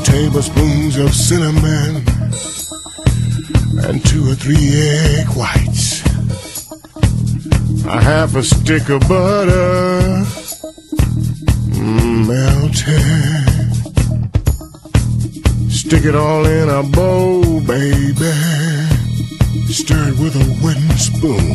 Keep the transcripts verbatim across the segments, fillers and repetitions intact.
tablespoons of cinnamon, and two or three egg whites, a half a stick of butter melted. Stick it all in a bowl, baby. Stir it with a wooden spoon.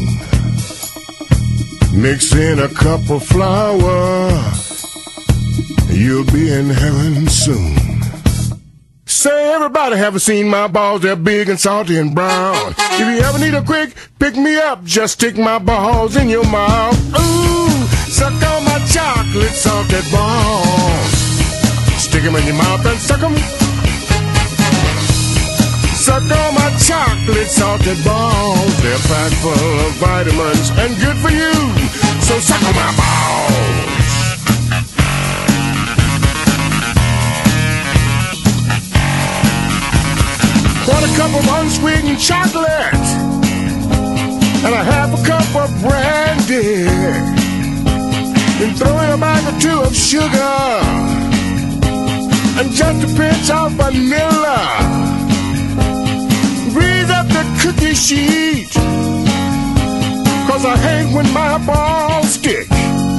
Mix in a cup of flour. You'll be in heaven soon. Say, everybody haven't seen my balls, they're big and salty and brown. If you ever need a quick pick-me-up, just stick my balls in your mouth. Ooh, suck on my chocolate salted balls. Stick them in your mouth and suck them. Suck on my chocolate salted balls. They're packed full of vitamins and good for you. So suck on my balls. Quarter cup of unsweetened chocolate and a half a cup of brandy. Then throw in a bag or two of sugar and just a pinch of vanilla. Breathe up the cookie sheet, cause I hate when my balls stick.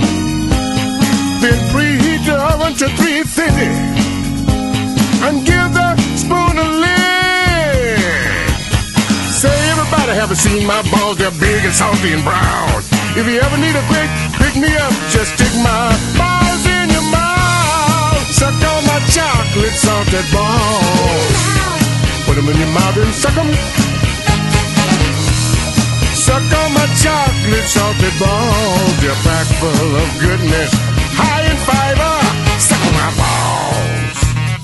Then preheat the oven to three fifty and give the spoon a lick. Say, everybody haven't seen my balls, they're big and salty and brown. If you ever need a quick pick-me-up, just stick my balls in your mouth. Suck on my chocolate salted balls. Put them in your mouth and suck them. Suck on my chocolate salted balls. They're packed full of goodness, high in fiber. Suck on my balls.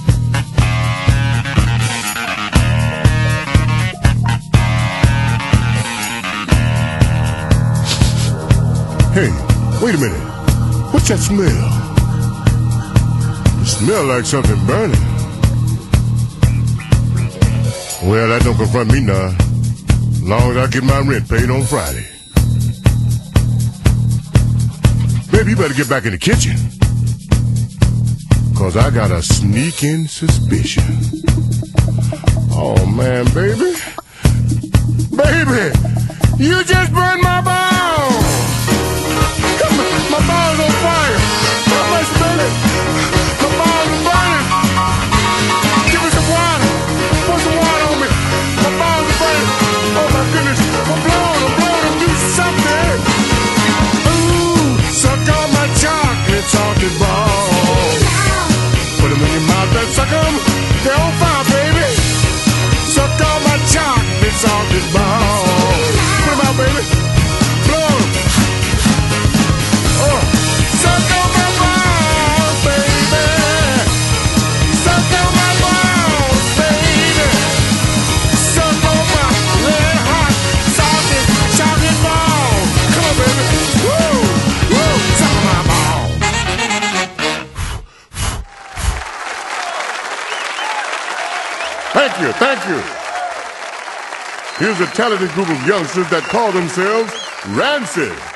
Hey, wait a minute. What's that smell? It smells like something burning. Well, that don't confront me now. As long as I get my rent paid on Friday. Baby, you better get back in the kitchen. Cause I got a sneaking suspicion. Oh man, baby. Baby, you just burned my balls. Come on, my balls on fire. How much, baby? My balls are burning. Give me some water. Put some water on me. My balls are burning. Oh my goodness. I'm blowing, I'm blowing. Do something. Ooh, suck on my chocolate salted balls. Put them in your mouth and suck them. They're on fire, baby. Suck on my chocolate salted balls. Put them out, baby. Blow them. Oh, suck on my balls, baby. Suck on my balls, baby. Suck on my red hot salted chocolate balls. Come on, baby. Woo, woo. Suck on my balls. Thank you, thank you. Here's a talented group of youngsters that call themselves Rancid.